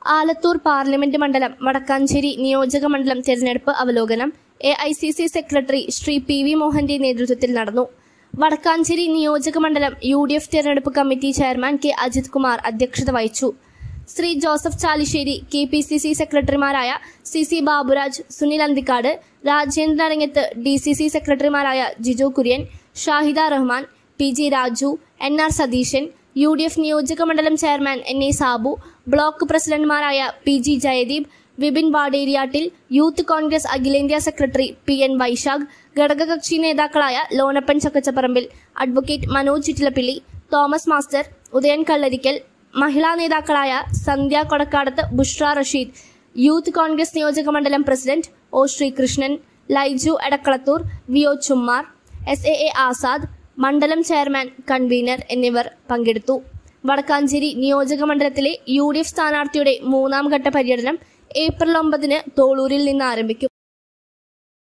Alathur parliament മണ്ഡലം വടക്കാഞ്ചേരി നിയോജക മണ്ഡലം തെരഞ്ഞെടുപ്പ് അവലോകനം AICC സെക്രട്ടറി ശ്രീ PV മോഹന്റെ നേതൃത്വത്തിൽ നടന്നു. വടക്കാഞ്ചേരി നിയോജക മണ്ഡലം UDF തെരഞ്ഞെടുപ്പ് committee chairman K Ajith Kumar അധ്യക്ഷത വഹിച്ചു. ശ്രീ ജോസഫ് ചാലിശ്ശേരി, KPCC സെക്രട്ടറിമാരായ CC ബാബുരാജ്, സുനിൽ അന്തിക്കാട്, രാജേന്ദ്രൻ അരങ്ങത്ത്, DCC സെക്രട്ടറിമാരായ Jiju Kurian, Shahida Rahman, PG Raju, NR Satheesan, UDF നിയോജക മണ്ഡലം ചെയർമാൻ NA സാബു, ബ്ലോക്ക് പ്രസിഡന്റുമാരായ PG ജയദീപ്, വിപിൻ വാടേരിയാട്ടിൽ, യൂത്ത് കോൺഗ്രസ് അഖിലേന്ത്യാ സെക്രട്ടറി PN വൈശാഖ്, ഘടകകക്ഷി നേതാക്കളായ ലോനപ്പൻ ചക്കച്ചപ്പറമ്പിൽ, അഡ്വക്കേറ്റ് മനോജ് ചിറ്റിലപ്പിള്ളി, തോമസ് മാസ്റ്റർ, ഉദയൻ കള്ളരിക്കൽ, മഹിളാ നേതാക്കളായ സന്ധ്യ കൊടക്കാടത്ത്, ബുഷ്ര റഷീദ്, യൂത്ത് കോൺഗ്രസ് നിയോജക മണ്ഡലം president O Sreekrishnan, Laiju Edakkalathur, VO Chummar, SAA Azad, മണ്ഡലം ചെയർമാൻ, കൺവീനർ എന്നിവർ പങ്കെടുത്തു. വടക്കാഞ്ചേരി നിയോജക മണ്ഡലത്തിലെ UDF സ്ഥാനാർത്ഥിയുടെ 3ാം ഘട്ട പര്യടനം ഏപ്രിൽ 9 തോളൂരിൽ നിന്ന് ആരംഭിക്കും.